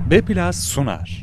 Beplas sunar.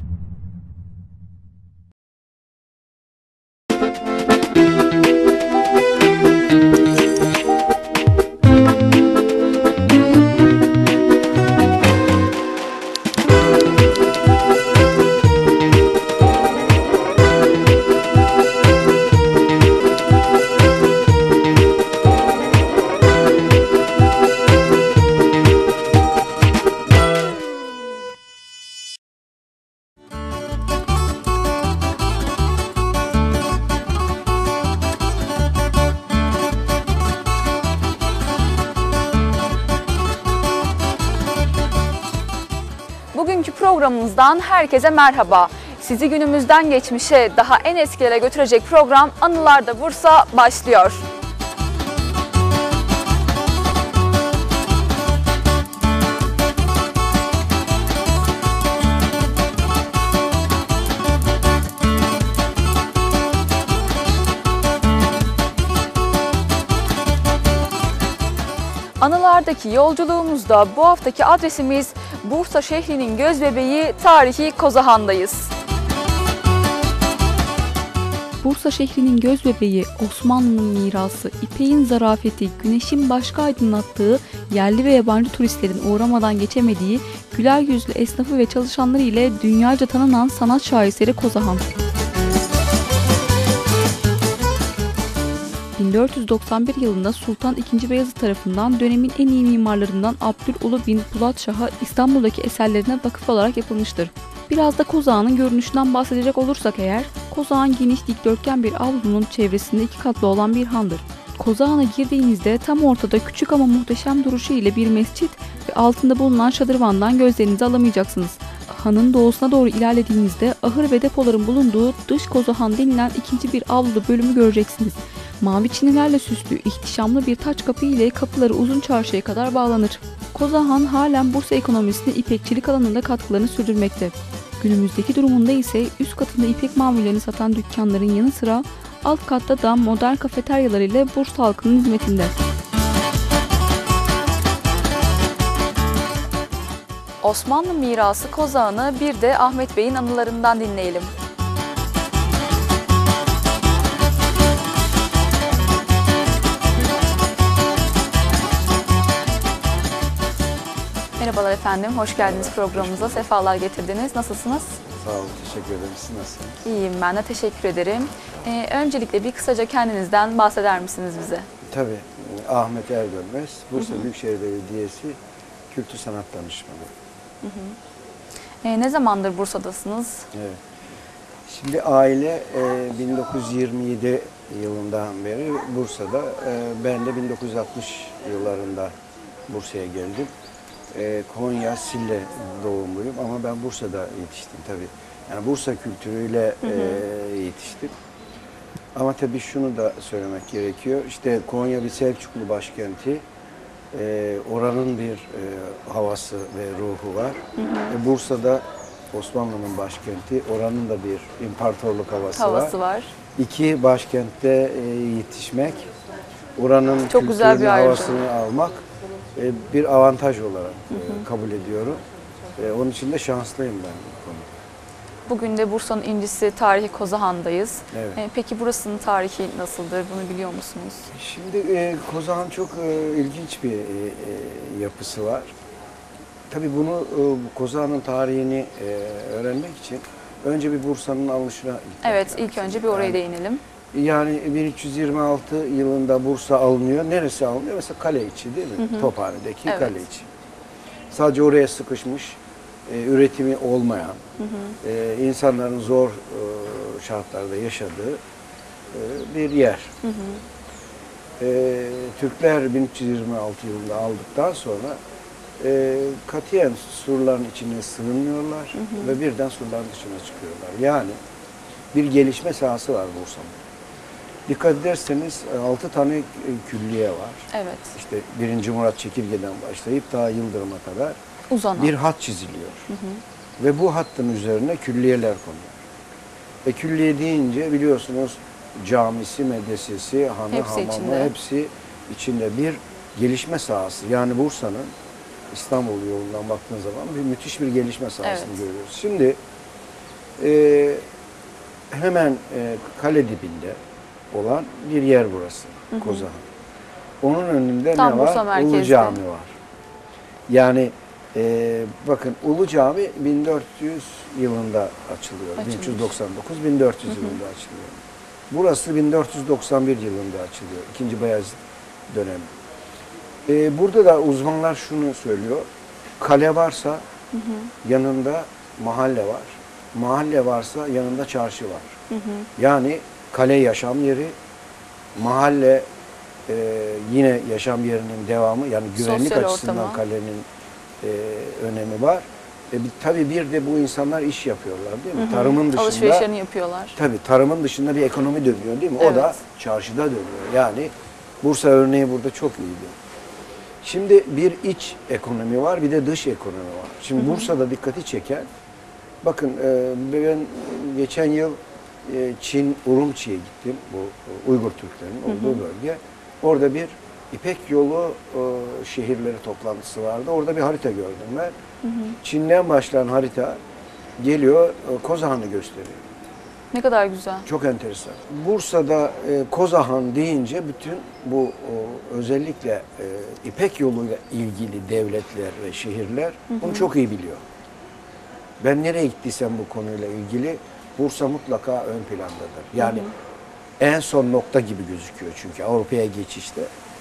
Bugünkü programımızdan herkese merhaba. Sizi günümüzden geçmişe, daha en eskilere götürecek program Anılarda Bursa başlıyor. Anılardaki yolculuğumuzda bu haftaki adresimiz Bursa şehrinin gözbebeği tarihi Kozahan'dayız. Bursa şehrinin gözbebeği, Osmanlı'nın mirası, İpek'in zarafeti, güneşin başka aydınlattığı, yerli ve yabancı turistlerin uğramadan geçemediği, güler yüzlü esnafı ve çalışanları ile dünyaca tanınan sanat şaheseri Kozahan. 1491 yılında Sultan II. Beyazıt tarafından dönemin en iyi mimarlarından Abdülulu bin Bulat Şah'a İstanbul'daki eserlerine vakıf olarak yapılmıştır. Biraz da Kozağan'ın görünüşünden bahsedecek olursak eğer, Kozağan geniş dikdörtgen bir avlunun çevresinde 2 katlı olan bir handır. Kozağan'a girdiğinizde tam ortada küçük ama muhteşem duruşu ile bir mescit ve altında bulunan şadırvandan gözlerinizi alamayacaksınız. Hanın doğusuna doğru ilerlediğinizde ahır ve depoların bulunduğu dış Kozahan denilen ikinci bir avlulu bölümü göreceksiniz. Mavi çinilerle süslü, ihtişamlı bir taç kapı ile kapıları uzun çarşıya kadar bağlanır. Kozahan halen Bursa ekonomisine ipekçilik alanında katkılarını sürdürmekte. Günümüzdeki durumunda ise üst katında ipek mamullerini satan dükkanların yanı sıra alt katta da modern kafeteryalar ile Bursa halkının hizmetinde. Osmanlı mirası Kozağan'ı bir de Ahmet Bey'in anılarından dinleyelim. Merhabalar efendim, hoş geldiniz programımıza, sefalar getirdiniz. Nasılsınız? Sağ olun, teşekkür ederim. Siz nasılsınız? İyiyim, ben de teşekkür ederim. Öncelikle bir kısaca kendinizden bahseder misiniz bize? Tabii, Ahmet Ergönmez, Bursa Büyükşehir Belediyesi Kültür Sanat Danışmanı. Ne zamandır Bursa'dasınız? Evet. Şimdi aile 1927 yılından beri Bursa'da, ben de 1960 yıllarında Bursa'ya geldim. Konya, Sille doğumluyum ama ben Bursa'da yetiştim tabii. Yani Bursa kültürüyle yetiştim. Ama tabii şunu da söylemek gerekiyor. İşte Konya bir Selçuklu başkenti. Oranın bir havası ve ruhu var. Bursa'da Osmanlı'nın başkenti. Oranın da bir imparatorluk havası var. İki başkentte yetişmek, oranın çok güzel bir havasını almak bir avantaj olarak kabul ediyorum. Onun için de şanslıyım ben bu konuda. Bugün de Bursa'nın incisi tarihi Kozahan'dayız. Evet. Peki burasının tarihi nasıldır? Bunu biliyor musunuz? Şimdi Kozahan çok ilginç bir yapısı var. Tabii bunu Kozahan'ın tarihini öğrenmek için önce bir Bursa'nın alınışına gitmek Evet, lazım. ilk önce bir oraya değinelim. Yani 1326 yılında Bursa alınıyor. Neresi alınıyor? Mesela kale içi değil mi? Tophane'deki kale içi. Sadece oraya sıkışmış, üretimi olmayan, insanların zor şartlarda yaşadığı bir yer. Türkler 1326 yılında aldıktan sonra katiyen surların içine sığınmıyorlar ve birden surların dışına çıkıyorlar. Yani bir gelişme sahası var Bursa'nın. Dikkat ederseniz 6 tane külliye var. Evet. İşte 1. Murat Çekirge'den başlayıp daha Yıldırım'a kadar uzanan bir hat çiziliyor. Ve bu hattın üzerine külliyeler konuyor. Külliye deyince biliyorsunuz camisi, medresesi, hanı, hepsi hamamı içinde. hepsi içinde bir gelişme sahası. Yani Bursa'nın İstanbul yolundan baktığın zaman müthiş bir gelişme sahasını Evet. görüyoruz. Şimdi hemen kale dibinde olan bir yer burası, Kozahan. Onun önünde Tam ne Bursa var? merkezde. Ulu Cami var. Yani bakın Ulu Cami 1400 yılında açılıyor. Açılmış. 1399-1400 yılında açılıyor. Burası 1491 yılında açılıyor. İkinci Bayezid dönemi. Burada da uzmanlar şunu söylüyor. Kale varsa yanında mahalle var. Mahalle varsa yanında çarşı var. Yani kale yaşam yeri, mahalle yine yaşam yerinin devamı. Yani güvenlik Sosyal açısından ortama. kalenin önemi var. Tabii bir de bu insanlar iş yapıyorlar değil mi? Tarımın dışında. Alışverişlerini yapıyorlar. Tabii tarımın dışında bir ekonomi dönüyor değil mi? O da Evet. çarşıda dönüyor. Yani Bursa örneği burada çok iyiydi. Şimdi bir iç ekonomi var, bir de dış ekonomi var. Şimdi Bursa'da dikkati çeken, bakın ben geçen yıl Çin, Urumçi'ye gittim. Bu Uygur Türklerinin olduğu bölge. Orada bir İpek Yolu şehirleri toplantısı vardı. Orada bir harita gördüm ben. Çin'den başlayan harita geliyor, Kozahan'ı gösteriyor. Ne kadar güzel. Çok enteresan. Bursa'da Kozahan deyince bütün bu özellikle İpek yoluyla ilgili devletler ve şehirler bunu çok iyi biliyor. Ben nereye gittiysem bu konuyla ilgili Bursa mutlaka ön plandadır. Yani en son nokta gibi gözüküyor çünkü Avrupa'ya geçişte.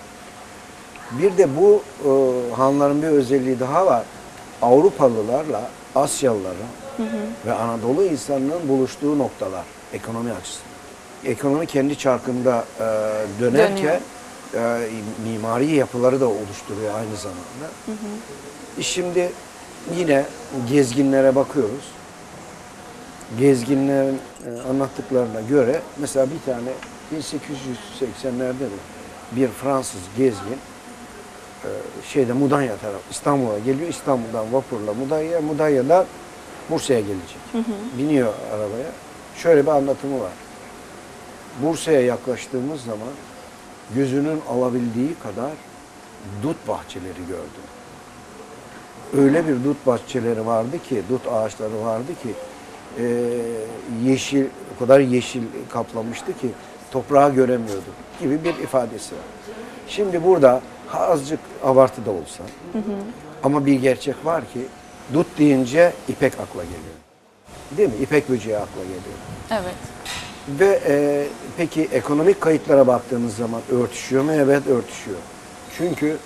Bir de bu hanların bir özelliği daha var. Avrupalılarla Asyalıların ve Anadolu insanının buluştuğu noktalar ekonomi açısından. Ekonomi kendi çarkında dönerken mimari yapıları da oluşturuyor aynı zamanda. Şimdi yine gezginlere bakıyoruz. Gezginlerin anlattıklarına göre mesela bir tane 1880'lerde de bir Fransız gezgin Mudanya tarafı İstanbul'a geliyor. İstanbul'dan vapurla Mudanya'dan Bursa'ya gelecek. Biniyor arabaya. Şöyle bir anlatımı var. Bursa'ya yaklaştığımız zaman gözünün alabildiği kadar dut bahçeleri gördüm. Öyle bir dut bahçeleri vardı ki, dut ağaçları vardı ki yeşil, o kadar yeşil kaplamıştı ki toprağı göremiyordum gibi bir ifadesi var. Şimdi burada azıcık abartı da olsa ama bir gerçek var ki dut deyince ipek akla geliyor. Değil mi? İpek böceği akla geliyor. Evet. Ve peki ekonomik kayıtlara baktığımız zaman örtüşüyor mu? Evet örtüşüyor. Çünkü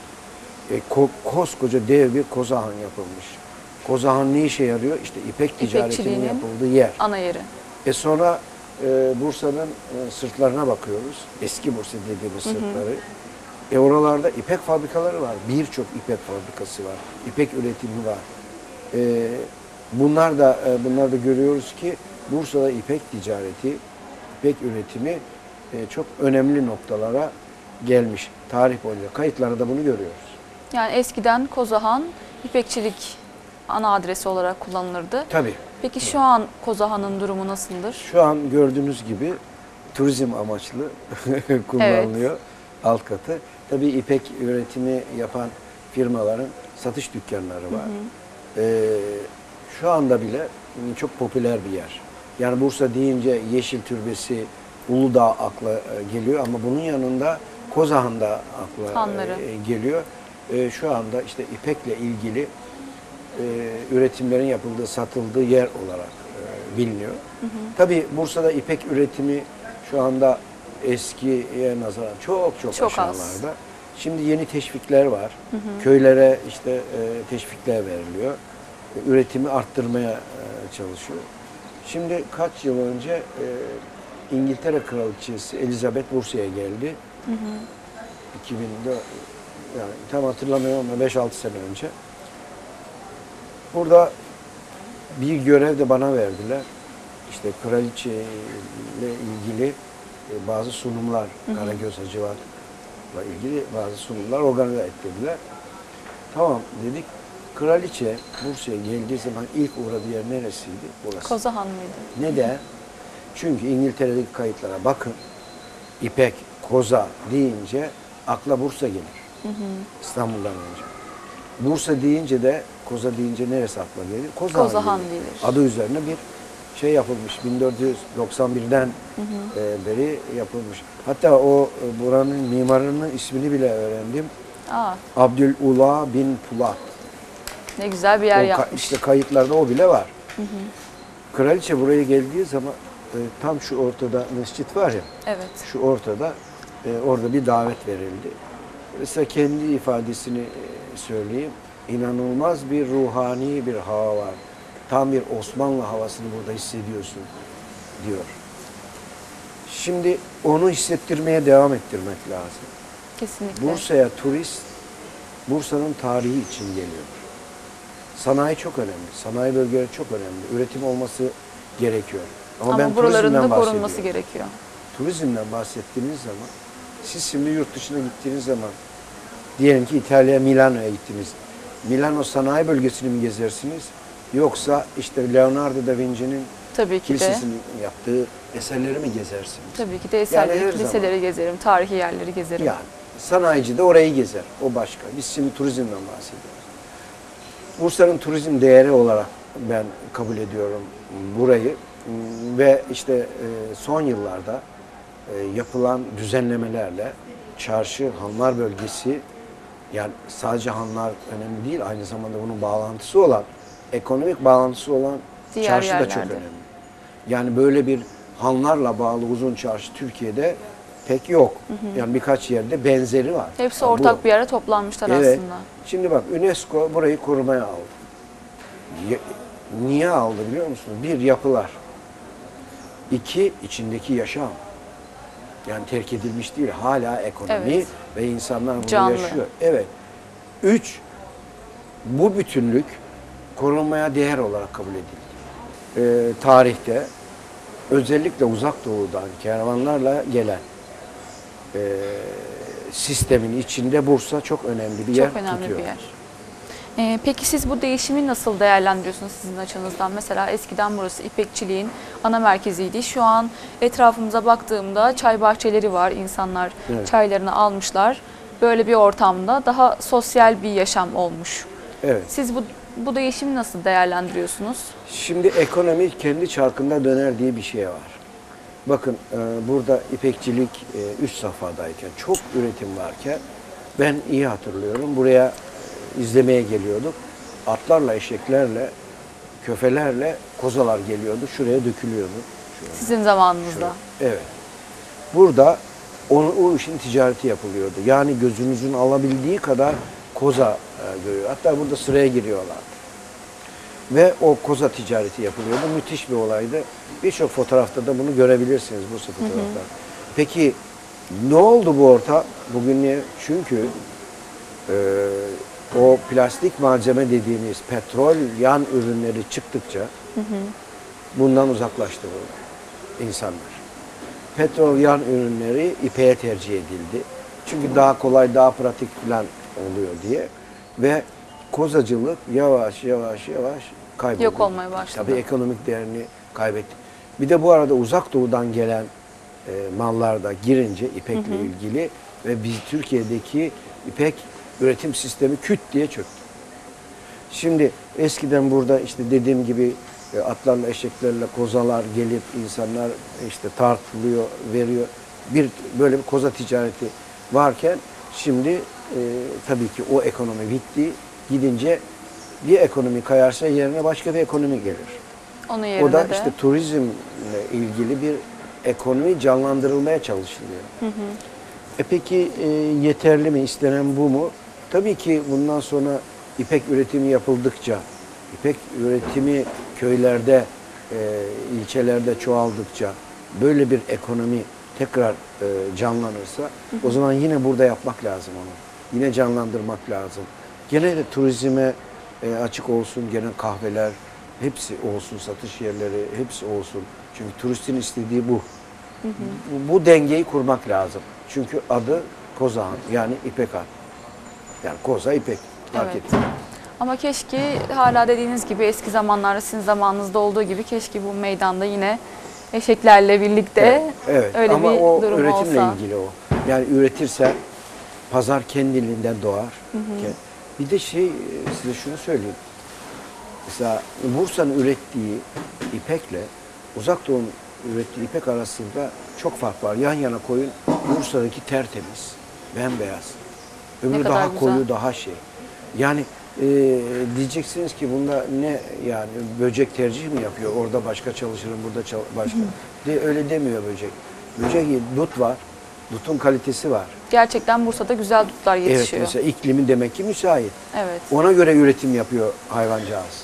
koskoca dev bir Kozahan yapılmış. Kozahan ne işe yarıyor? İşte ipek ticaretinin yapıldığı yer. Ana yeri. Sonra Bursa'nın sırtlarına bakıyoruz. Eski Bursa dediğimiz sırtları. Oralarda ipek fabrikaları var. Birçok ipek fabrikası var. İpek üretimi var. Bunlar da görüyoruz ki Bursa'da ipek ticareti, ipek üretimi çok önemli noktalara gelmiş. Tarih boyunca kayıtlarda bunu görüyoruz. Yani eskiden Kozahan İpekçilik ana adresi olarak kullanılırdı. Tabii. Peki şu an Kozahan'ın durumu nasıldır? Şu an gördüğünüz gibi turizm amaçlı kullanılıyor alt katı. Tabii ipek üretimi yapan firmaların satış dükkanları var. Şu anda bile çok popüler bir yer. Yani Bursa deyince Yeşil Türbesi, Uludağ akla geliyor ama bunun yanında Kozahan da akla geliyor. Şu anda işte ipekle ilgili üretimlerin yapıldığı, satıldığı yer olarak biliniyor. Tabii Bursa'da ipek üretimi şu anda eskiye nazaran çok aşağılarda. Az. Şimdi yeni teşvikler var. Köylere işte teşvikler veriliyor. Üretimi arttırmaya çalışıyor. Şimdi kaç yıl önce İngiltere Kraliçesi Elizabeth Bursa'ya geldi. 2000'de yani tam hatırlamıyorum ama 5-6 sene önce. Burada bir görev de bana verdiler. İşte kraliçe ile ilgili bazı sunumlar, Karagöz Hacivat'la ilgili bazı sunumlar organize ettirdiler. Tamam dedik. Kraliçe Bursa'ya geldiği zaman ilk uğradığı yer neresiydi? Burası. Kozahan mıydı? Neden? Çünkü İngiltere'deki kayıtlara bakın. İpek, koza deyince akla Bursa gelir. İstanbul'dan önce. Bursa deyince de, Koza deyince neresi akla gelir? Kozahan gelir. gelir. Adı üzerine bir şey yapılmış. 1491'den beri yapılmış. Hatta o buranın mimarının ismini bile öğrendim. Aa, Abdülula bin Pulat. ne güzel bir yer O yapmış. işte kayıtlarda o bile var. Kraliçe buraya geldiği zaman tam şu ortada mescit var ya. Evet. Şu ortada orada bir davet verildi. Mesela kendi ifadesini söyleyeyim. İnanılmaz bir ruhani bir hava var. Tam bir Osmanlı havasını burada hissediyorsun diyor. Şimdi onu hissettirmeye devam ettirmek lazım. Kesinlikle. Bursa'ya turist, Bursa'nın tarihi için geliyor. Sanayi çok önemli. Sanayi bölgeleri çok önemli. Üretim olması gerekiyor. Ama ben buraların da turizmden korunması bahsediyorum. gerekiyor. Turizmden bahsettiğiniz zaman, siz şimdi yurt dışına gittiğiniz zaman, diyelim ki İtalya, Milano'ya gittiniz. Milano sanayi bölgesini mi gezersiniz? Yoksa işte Leonardo da Vinci'nin Tabii ki de. kilisesinin yaptığı eserleri mi gezersiniz? Tabii ki de eserleri, her kiliseleri zaman. gezerim, tarihi yerleri gezerim. Yani sanayici de orayı gezer. O başka. Biz şimdi turizmden bahsediyoruz. Bursa'nın turizm değeri olarak ben kabul ediyorum burayı. Ve işte son yıllarda yapılan düzenlemelerle çarşı, hanlar bölgesi, yani sadece hanlar önemli değil, aynı zamanda bunun bağlantısı olan, ekonomik bağlantısı olan Diğer çarşı da çok yerlerde. önemli. Yani böyle bir hanlarla bağlı uzun çarşı Türkiye'de pek yok. Yani birkaç yerde benzeri var. Hepsi Yani ortak bir yere toplanmışlar Evet. aslında. Şimdi bak, UNESCO burayı korumaya aldı. Niye aldı biliyor musunuz? Bir, yapılar. İki, içindeki yaşam. Yani terk edilmiş değil, hala ekonomi Evet. ve insanlar burada Canlı. yaşıyor. Evet. Üç, bu bütünlük korunmaya değer olarak kabul edildi. Tarihte özellikle uzak doğudan kervanlarla gelen sistemin içinde Bursa çok önemli bir yer Çok önemli tutuyor. bir yer. Peki siz bu değişimi nasıl değerlendiriyorsunuz sizin açınızdan? Mesela eskiden burası İpekçiliğin ana merkeziydi. Şu an etrafımıza baktığımda çay bahçeleri var. İnsanlar Evet. çaylarını almışlar. Böyle bir ortamda daha sosyal bir yaşam olmuş. Evet. Siz bu değişimi nasıl değerlendiriyorsunuz? Şimdi ekonomi kendi çarkında döner diye bir şey var. Bakın burada İpekçilik üst safhadayken, çok üretim varken ben iyi hatırlıyorum. Buraya izlemeye geliyorduk. Atlarla, eşeklerle, köfelerle kozalar geliyordu. Şuraya dökülüyordu. Sizin zamanınızda. Evet. Burada o işin ticareti yapılıyordu. Yani gözünüzün alabildiği kadar koza görüyor. Hatta burada sıraya giriyorlar. Ve o koza ticareti yapılıyordu. Müthiş bir olaydı. Birçok fotoğrafta da bunu görebilirsiniz, bu fotoğrafta. Peki ne oldu bu orta? Bugün niye? Çünkü o plastik malzeme dediğimiz petrol yan ürünleri çıktıkça bundan uzaklaştı insanlar. Petrol yan ürünleri ipeğe tercih edildi. Çünkü daha kolay, daha pratik falan oluyor diye. Ve kozacılık yavaş yavaş kayboldu. Yok olmaya başladı. Tabii ekonomik değerini kaybetti. Bir de bu arada uzak doğudan gelen mallar da girince ipekle ilgili ve biz Türkiye'deki ipek üretim sistemi küt diye çöktü. Şimdi eskiden burada işte dediğim gibi atlarla, eşeklerle kozalar gelip insanlar işte tartılıyor, veriyor. Böyle bir koza ticareti varken şimdi tabii ki o ekonomi bitti. Gidince bir ekonomi kayarsa yerine başka bir ekonomi gelir. Onun yerine O da de işte turizmle ilgili bir ekonomi canlandırılmaya çalışılıyor. Peki yeterli mi? İstenen bu mu? Tabii ki bundan sonra ipek üretimi yapıldıkça, ipek üretimi köylerde, ilçelerde çoğaldıkça böyle bir ekonomi tekrar canlanırsa o zaman yine burada yapmak lazım onu. Yine canlandırmak lazım. Gene de turizme açık olsun, gene kahveler hepsi olsun, satış yerleri hepsi olsun. Çünkü turistin istediği bu. Bu dengeyi kurmak lazım. Çünkü adı Kozahan, yani İpek Han. Yani koza, ipek. Fark Evet. etmiyor. Ama keşke hala dediğiniz gibi eski zamanlarda sizin zamanınızda olduğu gibi keşke bu meydanda yine eşeklerle birlikte Evet. öyle Ama bir o durum üretimle olsa. ilgili o. Yani üretirsen pazar kendiliğinden doğar. Bir de size şunu söyleyeyim. Mesela Bursa'nın ürettiği ipekle Uzak Doğu'nun ürettiği ipek arasında çok fark var. Yan yana koyun, Bursa'daki tertemiz, bembeyaz. Öbürü kadar daha güzel. koyu, daha Yani diyeceksiniz ki bunda ne yani böcek tercih mi yapıyor? Orada başka çalışırım, burada başka. Öyle demiyor böcek. Böcek dut var, dutun kalitesi var. Gerçekten Bursa'da güzel dutlar yetişiyor. Evet, mesela iklimi demek ki müsait. Evet. Ona göre üretim yapıyor hayvancağız.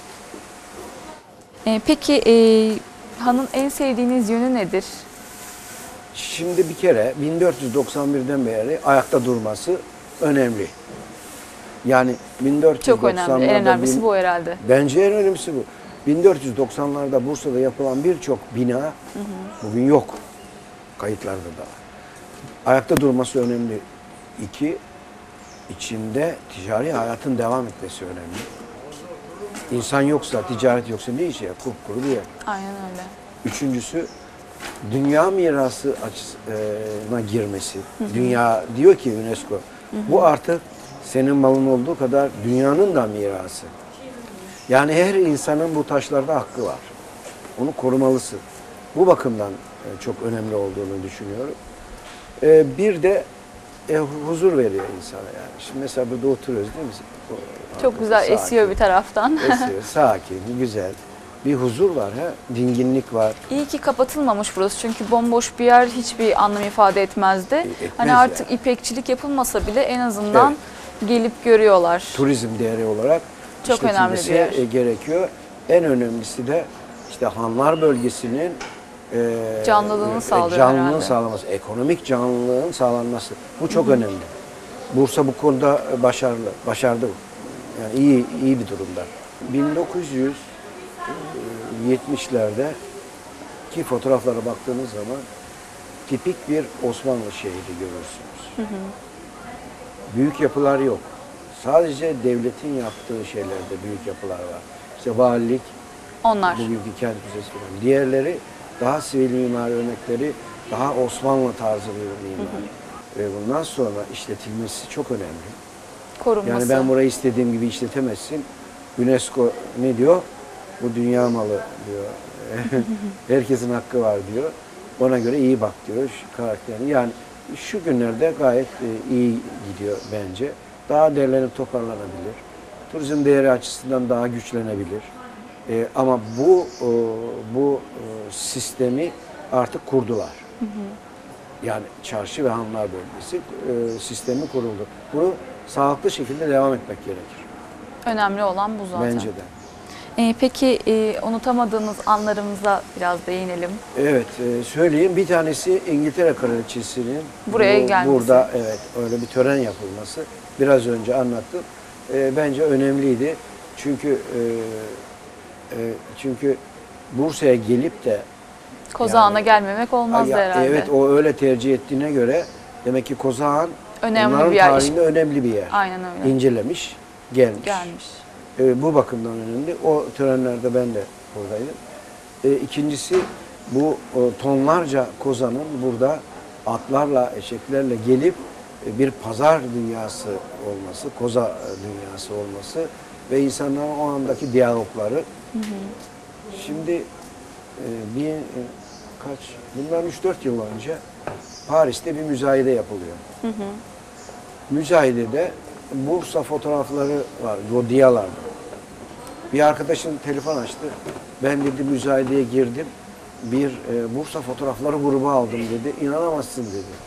Peki Han'ın en sevdiğiniz yönü nedir? Şimdi bir kere 1491'den beri ayakta durması önemli. Yani 1490'larda... Çok önemli. En önemlisi bu herhalde. Bence en önemlisi bu. 1490'larda Bursa'da yapılan birçok bina bugün yok. Kayıtlarda da var. Ayakta durması önemli. 2, içinde ticari hayatın devam etmesi önemli. İnsan yoksa, ticaret yoksa ne işe yarar? Kupkuru bir yer. Aynen öyle. Üçüncüsü, dünya mirası açısına girmesi. Dünya diyor ki UNESCO, bu artık senin malın olduğu kadar dünyanın da mirası. Yani her insanın bu taşlarda hakkı var. Onu korumalısın. Bu bakımdan çok önemli olduğunu düşünüyorum. Bir de huzur veriyor insana yani. Şimdi mesela burada oturuyoruz değil mi? Çok güzel Sakin. esiyor bir taraftan. Esiyor, sakin, güzel. Bir huzur var, dinginlik var. İyi ki kapatılmamış burası çünkü bomboş bir yer hiçbir anlam ifade etmezdi. Etmez Hani artık yani. İpekçilik yapılmasa bile en azından gelip görüyorlar. Turizm değeri olarak Çok önemli bir işletilmesi yer. gerekiyor. En önemlisi de işte Hanlar bölgesinin Canlılığını sağlıyor herhalde. sağlaması, ekonomik canlılığın sağlanması. Bu çok önemli. Bursa bu konuda başardı. Yani iyi bir durumda. 1970'lerde ki fotoğraflara baktığınız zaman tipik bir Osmanlı şehri görürsünüz. Büyük yapılar yok. Sadece devletin yaptığı şeylerde büyük yapılar var. İşte valilik, Onlar. bugünkü kent müzesi falan. Diğerleri daha sivil mimari örnekleri, daha Osmanlı tarzı bir mimari. Ve bundan sonra işletilmesi çok önemli. Korunması. Yani ben burayı istediğim gibi işletemezsin. UNESCO ne diyor? Bu dünya malı diyor. Herkesin hakkı var diyor. Ona göre iyi bak diyor şu karakterini. Yani şu günlerde gayet iyi gidiyor bence. Daha derlenip toparlanabilir. Turizm değeri açısından daha güçlenebilir. Ama bu sistemi artık kurdular. Yani çarşı ve hanlar bölgesi sistemi kuruldu. Bunu sağlıklı şekilde devam etmek gerekir. Önemli olan bu zaten. Bence de. Peki unutamadığınız anlarımıza biraz değinelim. Evet, söyleyeyim. Bir tanesi İngiltere Kraliçesi'nin Buraya gelmesi. Burada evet öyle bir tören yapılması. Biraz önce anlattım. Bence önemliydi. Çünkü Bursa'ya gelip de Kozağan'a gelmemek olmazdı herhalde. Evet, o öyle tercih ettiğine göre demek ki Kozağan Önemli onların bir yer. tarihinde önemli bir yer. Aynen öyle. İncelemiş, gelmiş. Bu bakımdan önemli. O törenlerde ben de buradaydım. İkincisi bu tonlarca kozanın burada atlarla, eşeklerle gelip bir pazar dünyası olması, koza dünyası olması ve insanların o andaki diyalogları. Şimdi bundan 3-4 yıl önce Paris'te bir müzayede yapılıyor. Müzayedede Bursa fotoğrafları var, Godiyalar'da. Bir arkadaşım telefon açtı. Ben dedi müzayedeye girdim. Bir Bursa fotoğrafları grubu aldım dedi. İnanamazsın dedi.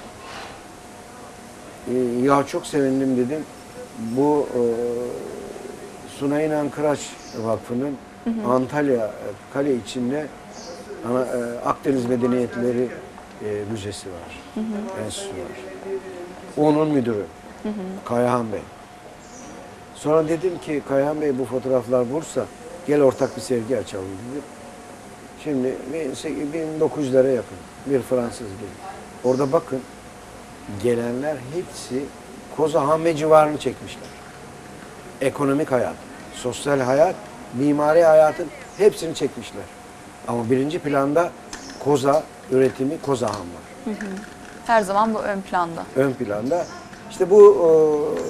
Ya çok sevindim dedim. Bu Sunay İnan Kıraç Vakfı'nın Antalya Kale içinde Akdeniz Medeniyetleri Müzesi var. Enstitüsü var. Onun müdürü. Kayahan Bey. Sonra dedim ki Kayahan Bey bu fotoğraflar Bursa. Gel ortak bir sergi açalım dedim. Şimdi 1900'lere yakın bir Fransız geldi. Orada bakın gelenler hepsi Kozağan ve civarını çekmişler. Ekonomik hayat, sosyal hayat, mimari hayatın hepsini çekmişler. Ama birinci planda koza üretimi, Kozağan var. Her zaman bu ön planda. Ön planda. İşte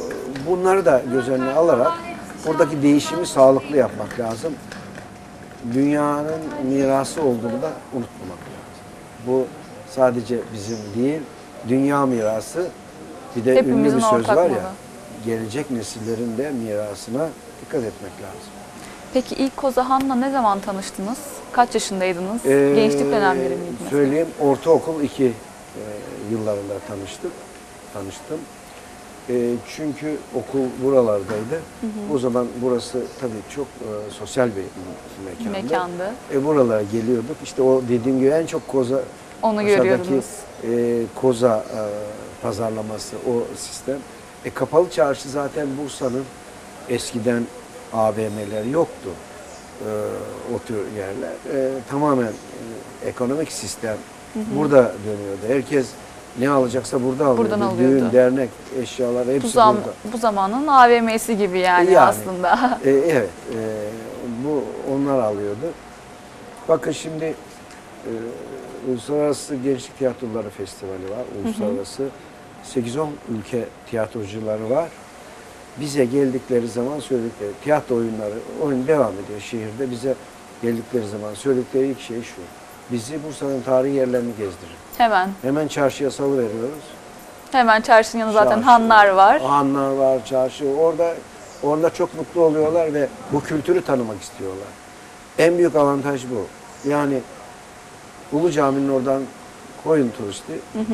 bunları da göz önüne alarak buradaki değişimi sağlıklı yapmak lazım. Dünyanın mirası olduğunu da unutmamak lazım. Bu sadece bizim değil, dünya mirası. Bir de Hepimizin ünlü bir söz ortak var malı. ya, gelecek nesillerin de mirasına dikkat etmek lazım. Peki ilk Kozahan'la ne zaman tanıştınız? Kaç yaşındaydınız? Gençlik dönemleri miydi mesela? Söyleyeyim, ortaokul 2 yıllarında tanıştım. Çünkü okul buralardaydı. O zaman burası tabii çok sosyal bir mekandı. Buralara geliyorduk. İşte o dediğim gibi en çok Onu aşağıdaki görüyordunuz. koza pazarlaması, o sistem. Kapalı çarşı zaten Bursa'nın eskiden AVM'leri yoktu. O tür yerler. Tamamen ekonomik sistem burada dönüyordu. Herkes ne alacaksa burada alıyordu. Buradan alıyordu. Düğün, dernek, eşyalar hepsi burada. Bu zamanın AVM'si gibi yani aslında. Evet. Bu onlar alıyordu. Bakın şimdi Uluslararası Gençlik Tiyatroları Festivali var. Uluslararası 8-10 ülke tiyatrocuları var. Bize geldikleri zaman söyledikleri tiyatro oyun devam ediyor şehirde. Bize geldikleri zaman söyledikleri ilk şey şu. Bizi Bursa'nın tarihi yerlerini gezdirin. Hemen çarşıya salıveriyoruz. Hemen çarşının yanında zaten hanlar var. Hanlar var, çarşı. Orada çok mutlu oluyorlar ve bu kültürü tanımak istiyorlar. En büyük avantaj bu. Yani Ulu Cami'nin oradan koyun turisti.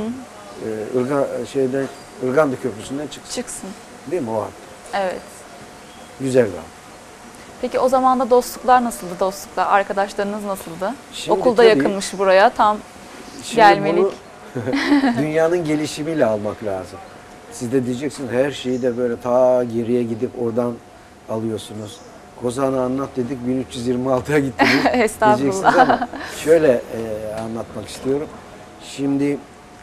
Irganda Köprüsü'nden çıksın. Değil mi o hat? Evet. Güzel bir hat. Peki o zaman da dostluklar nasıldı? Arkadaşlarınız nasıldı? Şimdi Okulda tabii, yakınmış buraya. Tam gelmelik. Bunu dünyanın gelişimiyle almak lazım. Siz de diyeceksiniz her şeyi de böyle ta geriye gidip oradan alıyorsunuz. Kozan'ı anlat dedik 1326'ya gittiniz. Diyeceksiniz ama şöyle anlatmak istiyorum. Şimdi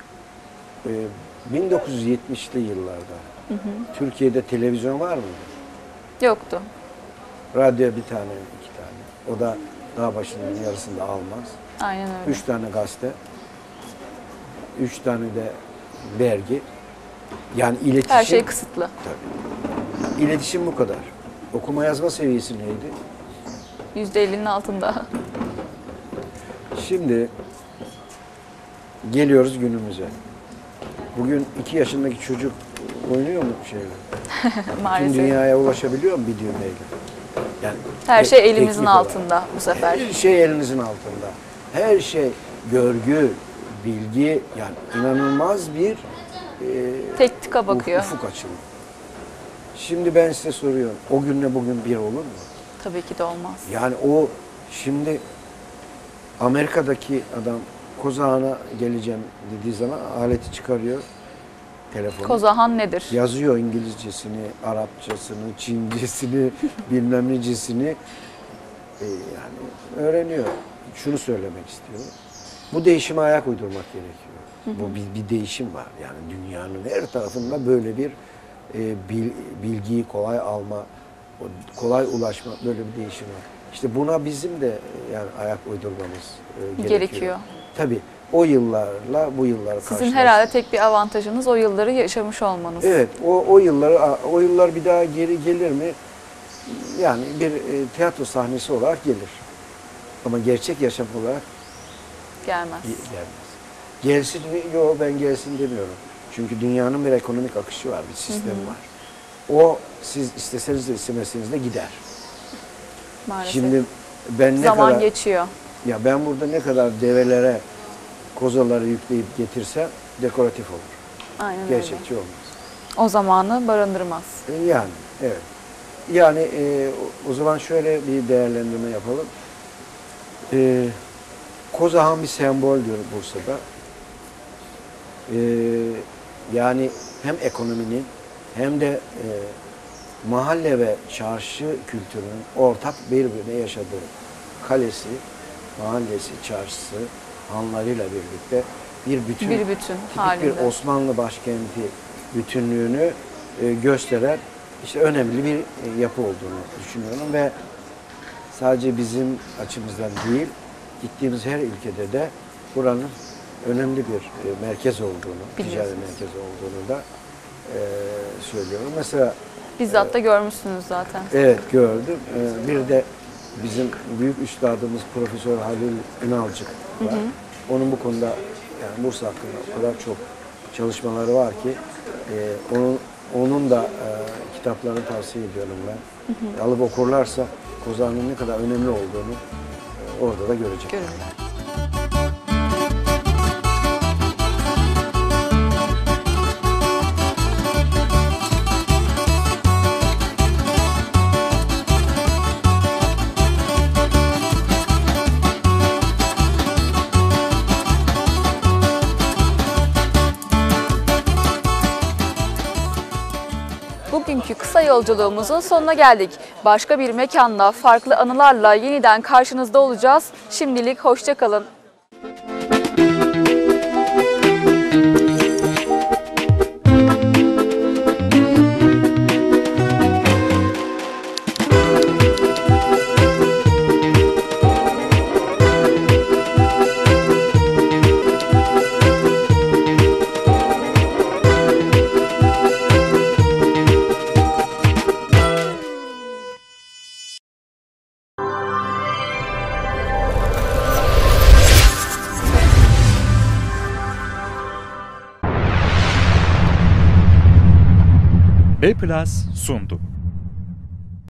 1970'li yıllarda Türkiye'de televizyon var mıydı? Yoktu. Radyo bir tane, 2 tane. O da dağ başının yarısında almaz. Aynen öyle. 3 tane gazete. 3 tane de vergi. Yani iletişim. Her şey kısıtlı. Tabii. İletişim bu kadar. Okuma yazma seviyesi neydi? %50'nin altında. Şimdi geliyoruz günümüze. Bugün 2 yaşındaki çocuk oynuyor mu şeyle? Maalesef. Tüm dünyaya ulaşabiliyor mu bir düğmeyle? Yani her şey elimizin teknik altında olarak. bu sefer. Her şey elinizin altında. Her şey görgü, bilgi, yani inanılmaz bir tek tıka bakıyor. Ufuk açıldı. Şimdi ben size soruyorum. O günle bugün bir olur mu? Tabii ki de olmaz. Yani o şimdi Amerika'daki adam Kozağan'a geleceğim dediği zaman aleti çıkarıyor. Telefonu. Kozahan nedir? Yazıyor İngilizcesini, Arapçasını, Çincesini, bilmem necesini yani öğreniyor. Şunu söylemek istiyorum. Bu değişime ayak uydurmak gerekiyor. Bu bir değişim var. Yani dünyanın her tarafında böyle bir bilgiyi kolay alma, kolay ulaşma böyle bir değişim var. İşte buna bizim de yani ayak uydurmamız gerekiyor. Tabii o yıllarla bu yıllar karşılaştık. Sizin herhalde tek bir avantajınız o yılları yaşamış olmanız. Evet, o yıllar bir daha geri gelir mi? Yani bir tiyatro sahnesi olarak gelir. Ama gerçek yaşam olarak gelmez. Gelsin mi? Yok, ben gelsin demiyorum. Çünkü dünyanın bir ekonomik akışı var, bir sistem var. O siz isteseniz de istemeseniz de gider. Maalesef. Şimdi ben zaman geçiyor. Ya ben burada ne kadar develere kozaları yükleyip getirsem dekoratif olur. Aynen gerçekçi öyle. olmaz. O zamanı barındırmaz. Yani evet. Yani o zaman şöyle bir değerlendirme yapalım. Kozahan bir sembol diyor Bursa'da. Yani hem ekonominin hem de mahalle ve çarşı kültürünün ortak birbirine yaşadığı kalesi, mahallesi, çarşısı, hanlarıyla birlikte bir bütün tipik halinde. bir Osmanlı başkenti bütünlüğünü gösteren işte önemli bir yapı olduğunu düşünüyorum ve sadece bizim açımızdan değil, gittiğimiz her ülkede de buranın önemli bir merkez olduğunu, ticari merkez olduğunu da söylüyorum. Mesela Bizzat da görmüşsünüz zaten. Evet, gördüm. Bir de bizim büyük üstadımız Profesör Halil Ünalcık var. Onun bu konuda, yani Bursa hakkında o kadar çok çalışmaları var ki onun da kitaplarını tavsiye ediyorum ben. Alıp okurlarsa Kozağı'nın ne kadar önemli olduğunu orada da görecek. Görürler. Bugünkü kısa yolculuğumuzun sonuna geldik. Başka bir mekanda, farklı anılarla yeniden karşınızda olacağız. Şimdilik hoşça kalın. B+ sundu.